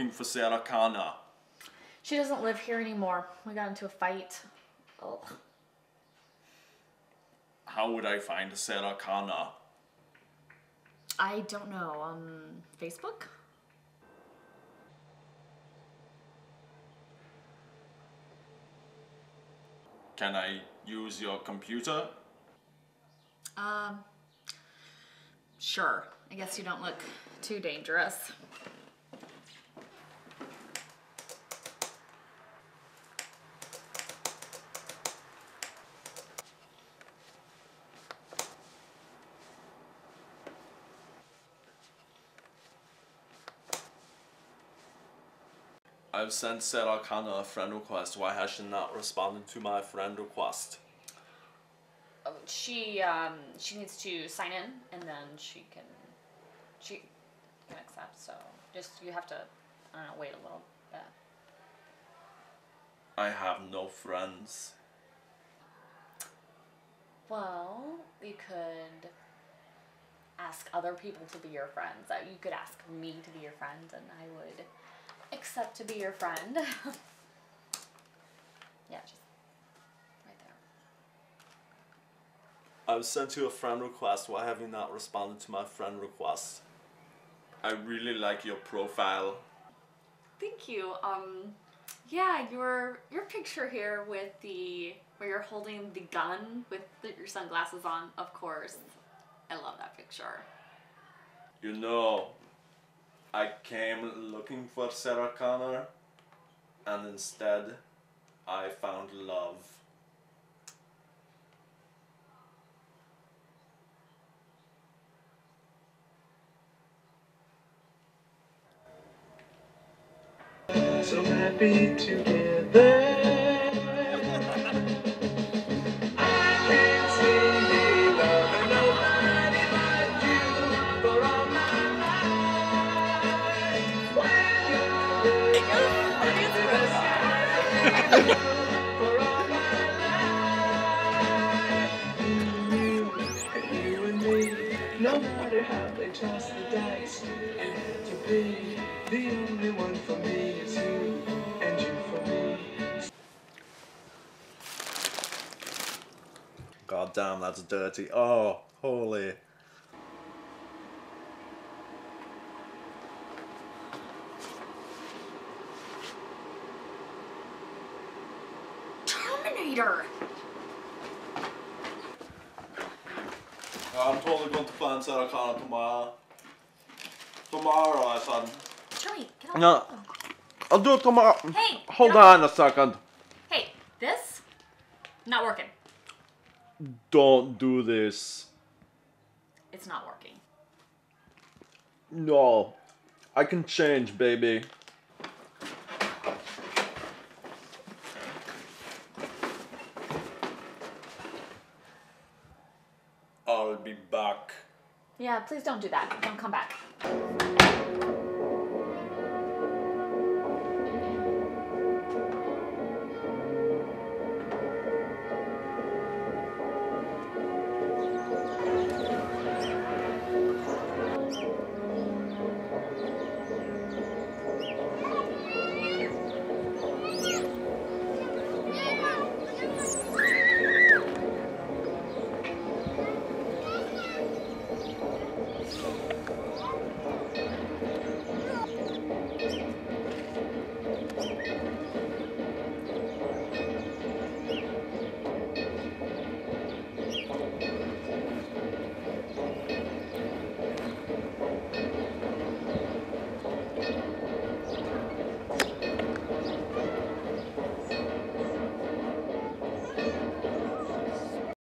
looking for Sarah Connor. She doesn't live here anymore. We got into a fight. Ugh. How would I find Sarah Connor? I don't know. Facebook? Can I use your computer? Sure. I guess you don't look too dangerous. I've sent Sarah Connor a friend request. Why has she not responded to my friend request? She needs to sign in, and then she can accept. So just you have to, I don't know, wait a little bit. I have no friends. Well, you could ask other people to be your friends. You could ask me to be your friend, and I would accept to be your friend. Yeah, just right there. I've sent you a friend request. Why have you not responded to my friend request? I really like your profile. Thank you. Yeah, your picture here with where you're holding the gun with your sunglasses on, of course. I love that picture. You know, I came looking for Sarah Connor, and instead, I found love. So happy together. I can't see me loving nobody but you for all my life. When you're for all my life. You and me, no matter how they toss the dice, you had to be. The only one for me is you, and you for me. God damn, that's dirty. Oh, holy. Terminator! I'm totally going to find Sarah Connor tomorrow. Tomorrow, I said. Joey, get off No, the phone. I'll do it tomorrow. Hey! Hold get off on a second. Hey, this? Not working. Don't do this. It's not working. No, I can change, baby. I'll be back. Yeah, please don't do that. Don't come back.